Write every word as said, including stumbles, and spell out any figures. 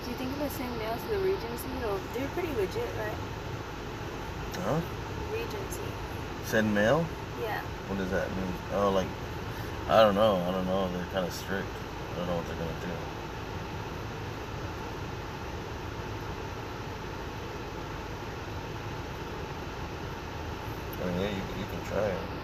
Do you think if I send mail to the Regency, it'll, they're pretty legit, right? Huh? Regency. Send mail? Yeah. What does that mean? Oh, like, I don't know. I don't know. They're kind of strict. I don't know what they're going to do. I mean, yeah, you, you can try it.